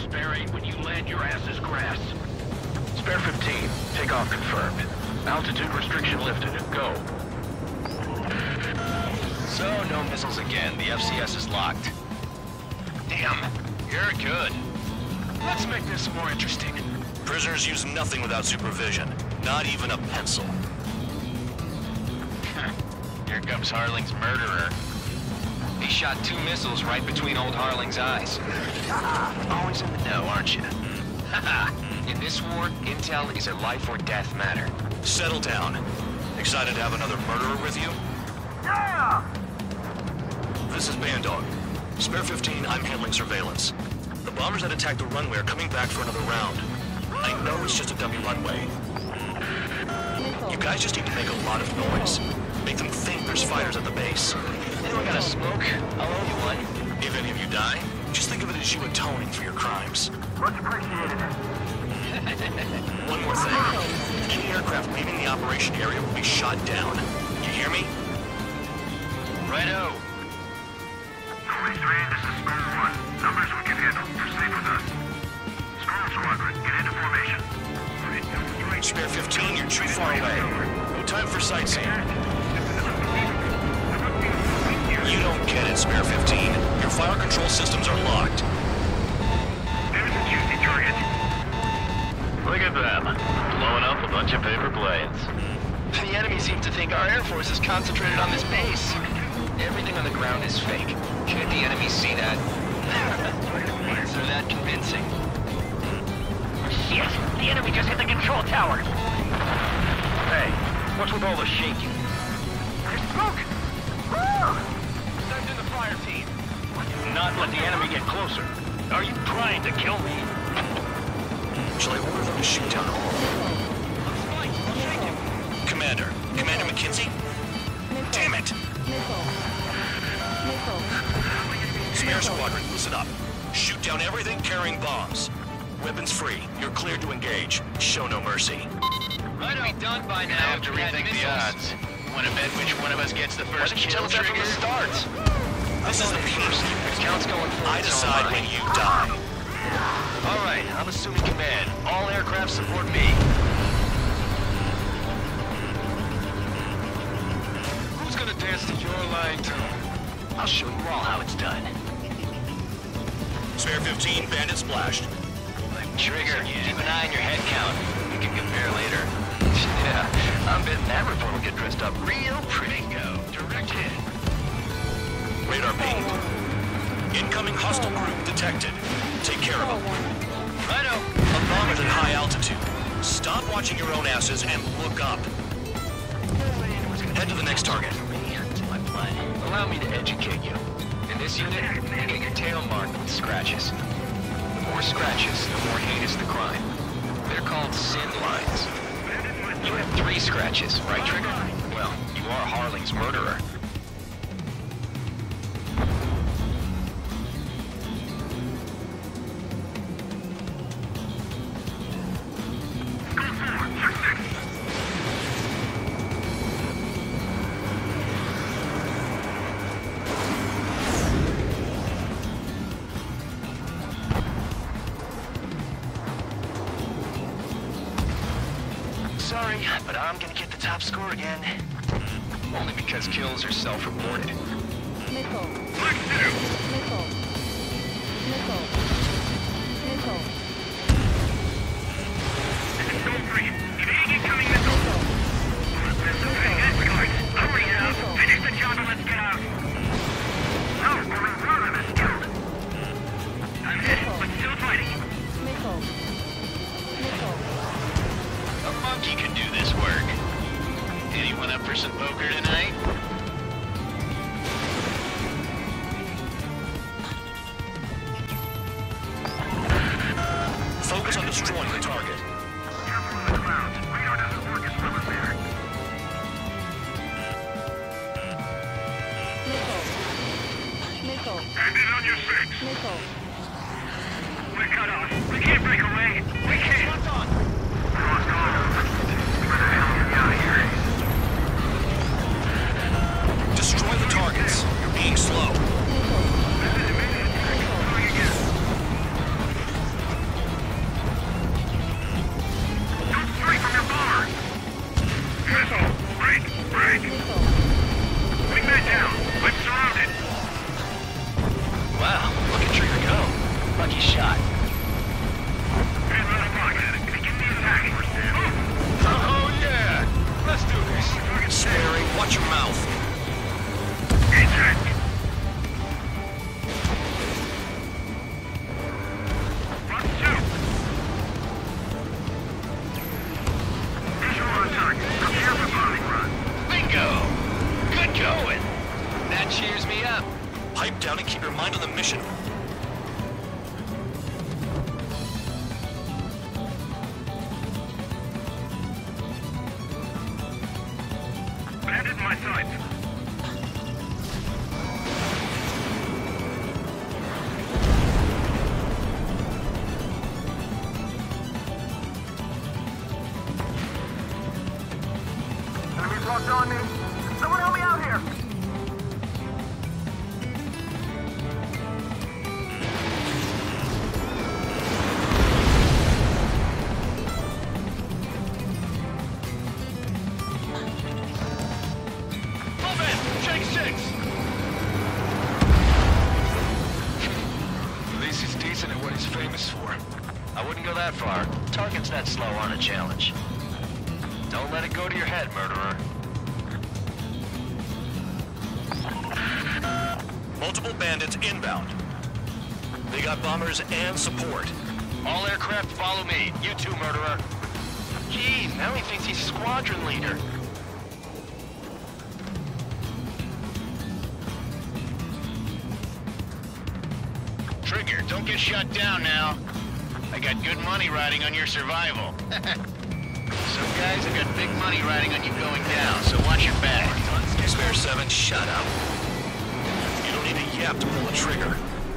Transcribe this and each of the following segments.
Spare 8 when you land your ass's grass. Spare 15. Takeoff confirmed. Altitude restriction lifted. Go. So, no missiles again. The FCS is locked. Damn, you're good. Let's make this more interesting. Prisoners use nothing without supervision. Not even a pencil. Here comes Harling's murderer. He shot 2 missiles right between old Harling's eyes. Always in the know, aren't you? In this war, intel is a life or death matter. Settle down. Excited to have another murderer with you? Yeah! This is Bandog. Spare 15, I'm handling surveillance. The bombers that attacked the runway are coming back for another round. I know it's just a dummy runway. You guys just need to make a lot of noise. Make them think there's fighters at the base. Anyone got a smoke? I'll owe you one. If any of you die, just think of it as you atoning for your crimes. Much appreciated. One more thing. Any aircraft leaving the operation area will be shot down. You hear me? Righto. Police 3, this is Squirrel 1. Numbers we can handle. Proceed with us. Squirrel Squadron, get into formation. Spare 15, you're too far away. No time for sightseeing. You don't get it, Spare 15. Your fire control systems are locked. There's a juicy target. Look at them. Blowing up a bunch of paper planes. The enemy seems to think our Air Force is concentrated on this base. Everything on the ground is fake. Can't the enemy see that? Is there that convincing? Shit! The enemy just hit the control tower! Hey, what's with all the shaking? There's smoke! Woo! Send in the fire team. Not let the enemy get closer. Are you trying to kill me? Shall I order them to shoot down all? Looks fine. I'll shake him. Commander McKenzie? Damn it! Spare Squadron, listen up. Shoot down everything carrying bombs. Weapons free. You're cleared to engage. Show no mercy. Right, be done by now. Have to rethink the odds. Want to bet which one of us gets the first kill trigger? This is the first. The count's going for I decide when you die. All right, I'm assuming command. All aircraft support me. Who's gonna dance to your line tune? I'll show you all how it's done. Spare 15, bandit splashed. Trigger, keep an eye on your head count. We can compare later. Yeah, I'm betting that report will get dressed up real pretty. Go. Direct hit. Radar pinged. Incoming hostile group detected. Take care of them. Righto. A bomb at high altitude. Stop watching your own asses and look up. Head to the next target. Allow me to educate you. In this unit, you get your tail marked with scratches. The more scratches, the more heinous the crime. They're called sin lines. You have 3 scratches, right, Trigger? Well, you are Harling's murderer. Sorry, but I'm gonna get the top score again. Only because kills are self-reported. Missile. Missile. Control 3, evading incoming missile. Hurry now. Finish the job and let's get out. No, we're in front of us. I'm hit, but still fighting. A monkey can do this work. Anyone up for some poker tonight? Focus on destroying the target. Careful on the ground. Radar doesn't work as well as there. Bandit on your 6. We're cut off. We can't break away. We can't. What's on? Lost all of them. Where the hell are we out of here? Destroy the targets. You're being slow. lucky shot. Oh yeah! Let's do this. Sparing, watch your mouth. Bingo! Good going! That cheers me up. Pipe down and keep your mind on the mission. Bandit in my sights. Enemies locked on me. Someone help me out here. Move in! Take 6! At least he's decent at what he's famous for. I wouldn't go that far. Targets that slow aren't a challenge. Don't let it go to your head, murderer. Multiple bandits inbound. They got bombers and support. All aircraft follow me. You too, murderer. Geez, now he thinks he's squadron leader. Trigger, don't get shut down now. I got good money riding on your survival. Some guys have got big money riding on you going down, so watch your back. Spare 7, shut up. You don't need a yap to pull a trigger.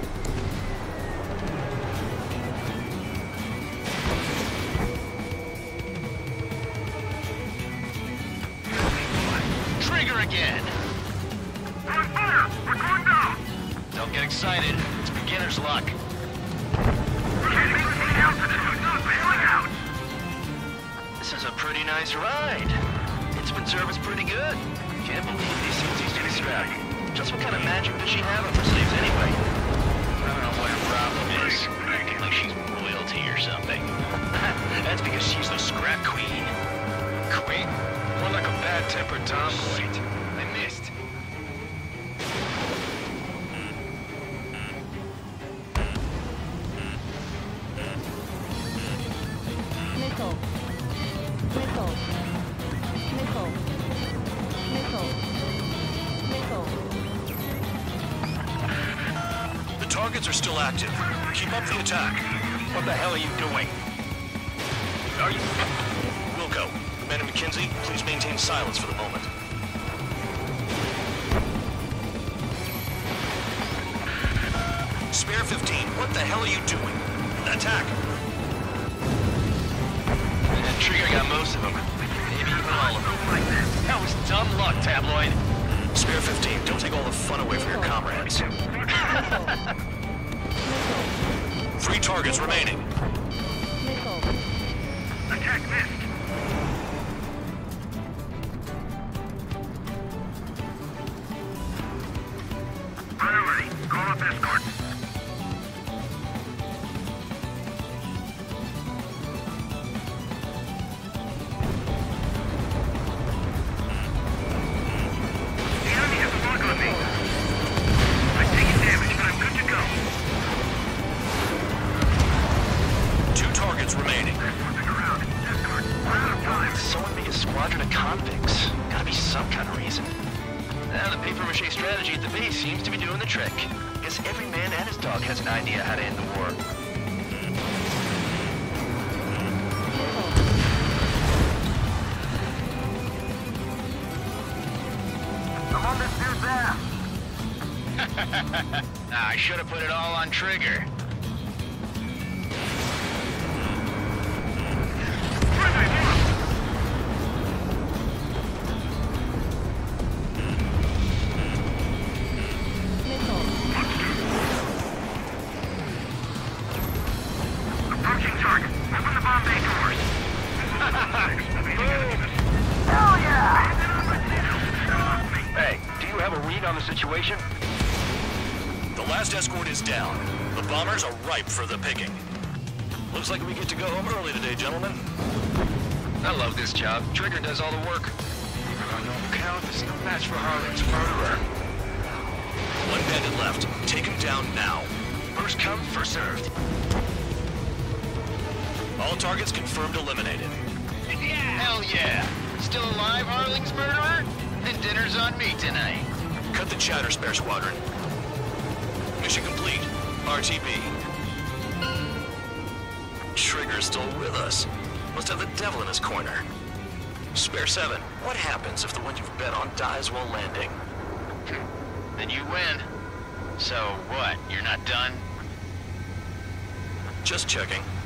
Trigger again! We're on fire! We're going down! Don't get excited. It's beginner's luck. We're heading for the altitude! Not bailing out! This is a pretty nice ride. It's been serviced pretty good. Can't believe these suits used to be strapped. Just what kind of magic does she have up her sleeves anyway? I don't know what her problem is. Acting like she's royalty or something. That's because she's the scrap queen. Queen? More like a bad-tempered tomboy. I missed. Missile. Missile. Missile. Missile. Missile. The targets are still active. Keep up the attack. What the hell are you doing? Are you... Wilco, Commander McKenzie, please maintain silence for the moment. Spare 15, what the hell are you doing? Attack! Trigger got most of them. Maybe even all of them. That was dumb luck, Tabloid. Spare 15, don't take all the fun away from your comrades. 3 targets remaining. Missile. Attack missed! Priority. Call up escort. The enemy has a lock on me. I've taken damage, but I'm good to go. 2 targets remaining. Moving around. Escort. We're out of time. Someone be a squadron of convicts. Gotta be some kind of reason. Now the papier-mâché strategy at the base seems to be doing the trick. Guess every man and his dog has an idea how to end the war. I'm on this dude's ass. I should have put it all on Trigger. Missile. Approaching target. Open the bomb bay doors. Hell yeah! Hey, do you have a read on the situation? The last escort is down. The bombers are ripe for the picking. Looks like we get to go home early today, gentlemen. I love this job. Trigger does all the work. Even on normal count, there's no match for Harlan's murderer. One bandit left. Take him down now. First come, first served. All targets confirmed eliminated. Hell yeah! Still alive, Harling's murderer? Then dinner's on me tonight. Cut the chatter, Spare Squadron. Mission complete. RTB. Trigger's still with us. Must have the devil in his corner. Spare 7, what happens if the one you've bet on dies while landing? Then you win. So what, you're not done? Just checking.